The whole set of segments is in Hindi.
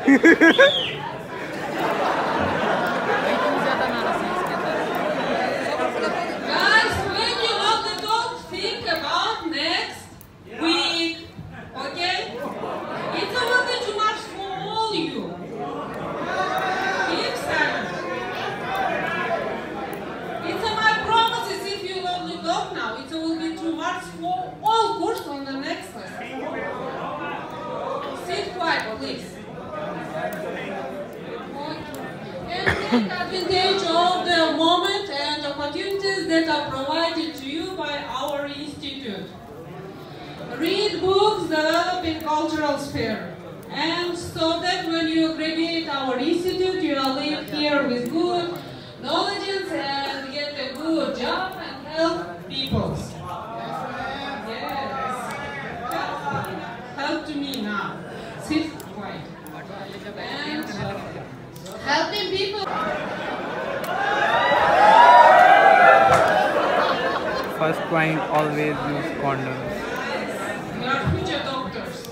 Guys, when you love the dog, think about next week, okay? It's a little bit too much for all you. Keep silent. It's my promises if you love the dog now, it will be too much for all course on the next lesson. Sit quiet, please. And take advantage of the moment and opportunities that are provided to you by our institute. Read books, develop in cultural sphere. And so that when you graduate our institute, you will live here with good knowledge and get a good job and help people. Yes. Help to me now. Sit quiet. And helping people. First point, always use condoms. We are future doctors.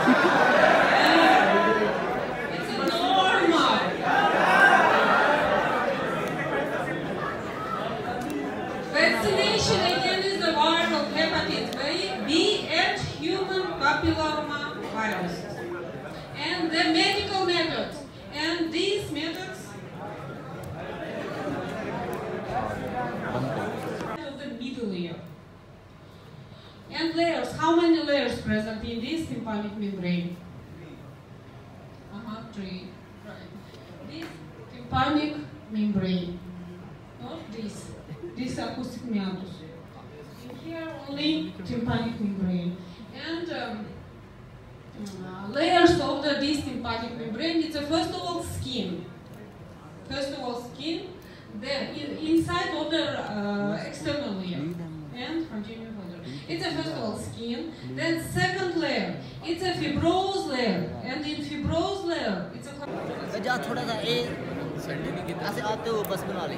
It's normal. Vaccination against the viral hepatitis B and human papillomavirus. And the medical methods. And these methods of the middle layer. And layers. How many layers present in this tympanic membrane? 3. Right. This tympanic membrane. Not this. This acoustic meatus. In here only tympanic membrane. And layers of this tympanic membrane. It's first of all skin. Then inside of the external layer. And continue further. It's first of all skin. Then second layer. It's a fibrous layer. And in fibrous layer, it's a. थोड़ा सा ए ऐसे आते हो बस बना ले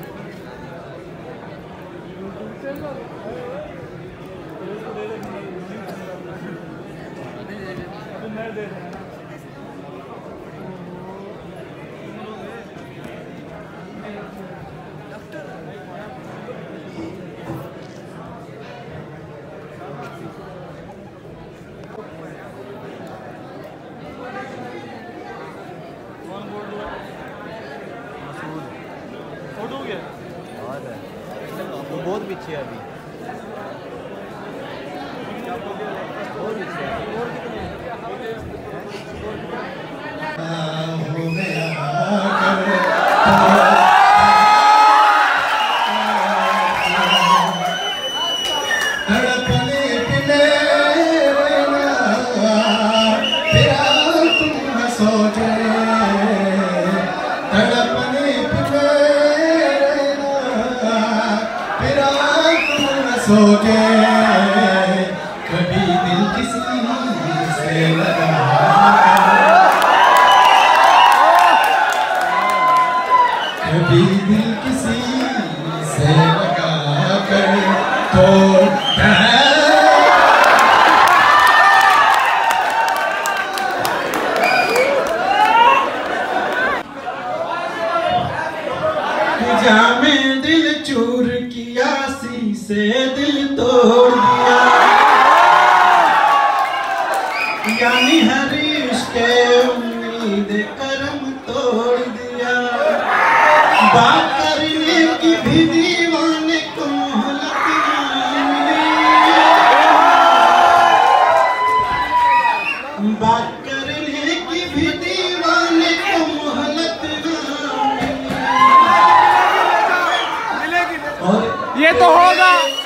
बहुत पीछे अभी बहुत पीछे सोचे कभी दिल किसी से लगा कभी दिल किसी से लगा कर तो जामे दिल चूर किया से दिल तोड़ दिया यानी हर रिश्ते उम्मीद करम तोड़ दिया बात करने की भी दीवाने को मोहलत मिली बात करने की भी दीवाने को मोहलत मिली ये तो होगा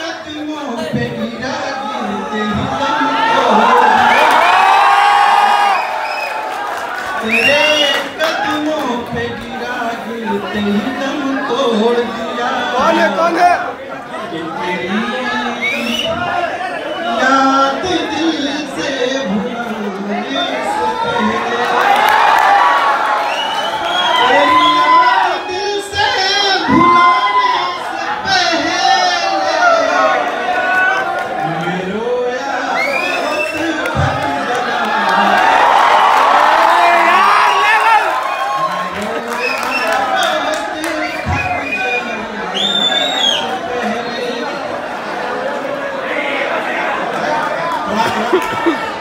तेरे कदमों पे गिरा गिरते ही दम तोड़ दिया कौन है कि तेरी याद दिल से भूलने से पहले तेरी याद दिल से भुलाने से पहले मैं रोया बहुत भर दिया